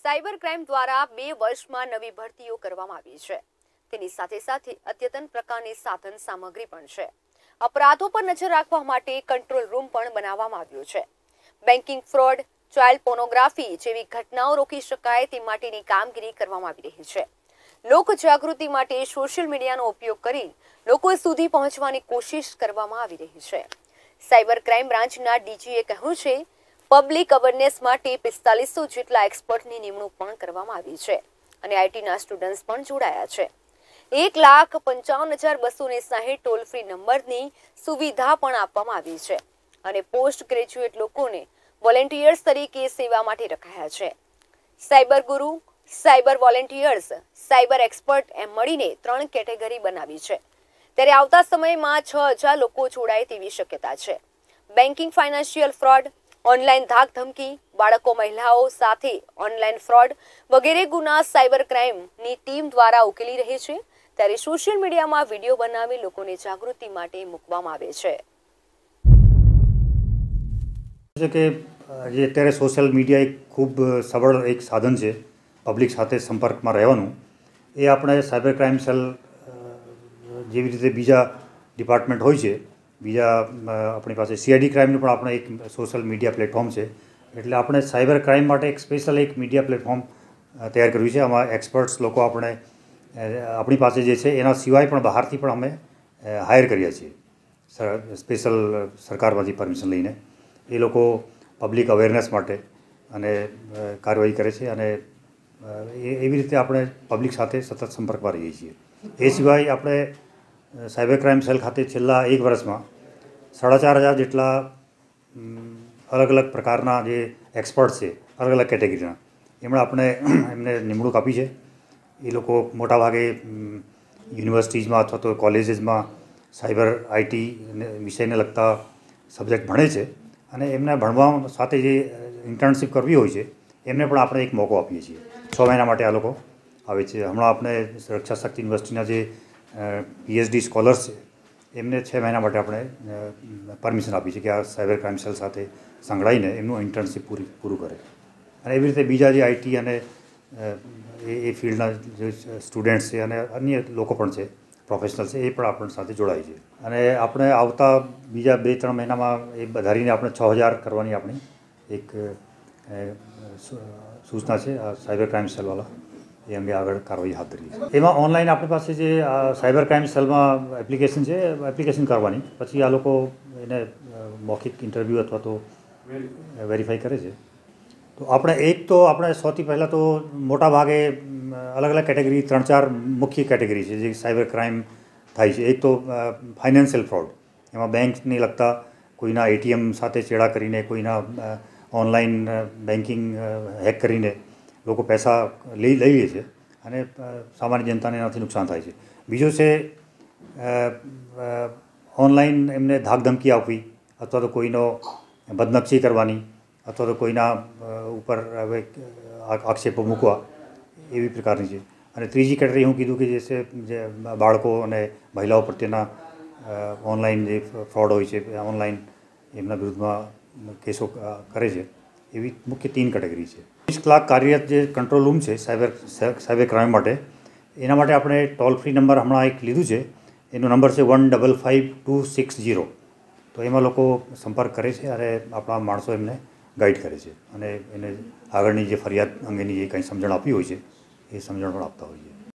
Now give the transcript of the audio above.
Cyber crime દ્વારા 2 વર્ષમાં નવી ભરતીઓ કરવામાં આવી છે। તેની સાથે સાથે અદ્યતન પ્રકારની સાધન સામગ્રી પણ છે। અપરાધો પર નજર રાખવા માટે કંટ્રોલ રૂમ પણ બનાવવામાં આવ્યો છે। બેન્કિંગ ફ્રોડ, ચાઇલ્ડ પોર્નોગ્રાફી જેવી ઘટનાઓ રોકી શકાય તે માટેની કામગીરી કરવામાં આવી રહી છે। લોક જાગૃતિ માટે સોશિયલ મીડિયાનો ઉપયોગ કરી લોકો સુધી પહોંચવાની કોશિશ કરવામાં આવી રહી છે। સાયબર ક્રાઇમ બ્રાન્ચના ડીજીએ કહ્યું છે, પબ્લિક અવેરનેસ માટે 4500 જેટલા એક્સપર્ટની નિમણૂક પણ કરવામાં આવી છે અને આઈટીના સ્ટુડન્ટ્સ પણ જોડાયા છે। 1,55,260 ટોલ ફ્રી નંબરની સુવિધા પણ આપવામાં આવી છે અને પોસ્ટ ગ્રેજ્યુએટ લોકોને વોલેન્ટિયર્સ તરીકે સેવા માટે રખાયા છે। Cyber guru, cyber volunteers, cyber expert એમ મળીને 3 કેટેગરી બનાવી છે। ત્યારે આવતા સમયમાં 6000 લોકો જોડાય તેવી શક્યતા છે। બેન્કિંગ, ફાઇનાન્શિયલ ફ્રોડ, ઓનલાઈન ધાક ધમકી, બાળકો મહિલાઓ સાથે ઓનલાઈન ફ્રોડ વગેરે ગુના સાયબર ક્રાઇમની ટીમ દ્વારા ઉકેલી રહી છે। ત્યારે સોશિયલ મીડિયામાં વિડીયો બનાવી લોકોને જાગૃતિ માટે મૂકવામાં આવે છે। કે જે અત્યારે સોશિયલ મીડિયા એક ખૂબ સબળ એક સાધન છે પબ્લિક સાથે સંપર્કમાં રહેવાનું। એ આપણે સાયબર ક્રાઇમ સેલ જેવી રીતે બીજા ડિપાર્ટમેન્ટ હોય છે, બીજા આપણી પાસે સીઆઈડી ક્રાઇમનું પણ આપણે એક સોશિયલ મીડિયા પ્લેટફોર્મ છે। એટલે આપણે સાયબર ક્રાઇમ માટે એક સ્પેશિયલ એક મીડિયા પ્લેટફોર્મ તૈયાર કર્યું છે। આમાં એક્સપર્ટ્સ લોકો આપણી પાસે જે છે એના સિવાય પણ બહારથી પણ અમે હાયર કર્યા છીએ સ્પેશિયલ સરકારમાંથી પરમિશન લઈને। એ લોકો પબ્લિક અવેરનેસ માટે અને કાર્યવાહી કરે છે અને એવી રીતે આપણે પબ્લિક સાથે સતત સંપર્કમાં રહીએ છીએ। એ સિવાય આપણે સાયબર ક્રાઇમ સેલ ખાતે છેલ્લા 1 વર્ષમાં 4,500 જેટલા અલગ અલગ પ્રકારના જે એક્સપર્ટ છે, અલગ અલગ કેટેગરીના, એમને નિમણૂક આપી છે। એ લોકો મોટાભાગે યુનિવર્સિટીઝમાં અથવા તો કોલેજીસમાં સાયબર આઈટી વિષયને લગતા સબ્જેક્ટ ભણે છે અને એમને ભણવા સાથે જે ઇન્ટર્નશીપ કરવી હોય છે એમને પણ આપણે એક મોકો આપીએ છીએ। 6 મહિના માટે આ લોકો આવે છે। હમણાં આપણે રક્ષા શક્તિ યુનિવર્સિટીના જે પીએચડી સ્કોલર્સ છે એમને 6 મહિના માટે આપણે પરમિશન આપી છે કે આ સાયબર ક્રાઇમ સેલ સાથે સંકળાઈને એમનું ઇન્ટર્નશીપ પૂરું કરે। અને એવી રીતે બીજા જે આઈટી અને એ ફિલ્ડના જે સ્ટુડન્ટ્સ છે અને અન્ય લોકો પણ છે, પ્રોફેશનલ છે, એ પણ આપણી સાથે જોડાય છે। અને આપણે આવતા બીજા 2-3 મહિનામાં એ વધારીને આપણે 6,000 કરવાની આપણી એક સૂચના છે સાયબર ક્રાઇમ સેલવાળા એ અંગે આગળ કાર્યવાહી હાથ ધરી છે। એમાં ઓનલાઈન આપણી પાસે જે સાયબર ક્રાઇમ સેલમાં એપ્લિકેશન છે, એપ્લિકેશન કરવાની, પછી આ લોકો એને મૌખિક ઇન્ટરવ્યૂ અથવા તો વેરીફાઈ કરે છે। તો આપણે સૌથી પહેલાં તો મોટા ભાગે અલગ અલગ કેટેગરી 3-4 મુખ્ય કેટેગરી છે જે સાયબર ક્રાઇમ થાય છે। એક તો ફાઇનાન્શિયલ ફ્રોડ, એમાં બેંકને લગતા કોઈના એટીએમ સાથે ચેડા કરીને, કોઈના ઓનલાઈન બેન્કિંગ હેક કરીને લોકો પૈસા લઈ લે છે અને સામાન્ય જનતાને એનાથી નુકસાન થાય છે। બીજો છે ઓનલાઈન એમને ધાકધમકી આપવી અથવા તો કોઈનો બદનક્ષી કરવાની અથવા તો કોઈના ઉપર આક્ષેપો મૂકવા, એવી પ્રકારની છે। અને ત્રીજી કેટેગરી હું કીધું કે જે બાળકો અને મહિલાઓ પ્રત્યેના ઓનલાઈન જે ફ્રોડ હોય છે, ઓનલાઈન એમના વિરુદ્ધમાં કેસો કરે છે, એવી મુખ્ય 3 કેટેગરી છે। 20 કલાક કાર્યરત જે કંટ્રોલ રૂમ છે સાયબર ક્રાઇમ માટે, એના માટે આપણે ટોલ ફ્રી નંબર હમણાં એક લીધું છે। એનો નંબર છે 155-260। તો એમાં લોકો સંપર્ક કરે છે અને આપણા માણસો એમને ગાઈડ કરે છે અને એને આગળની જે ફરિયાદ અંગેની જે કંઈ સમજણ આપવી હોય છે એ સમજણ પણ આપતા હોઈએ છીએ।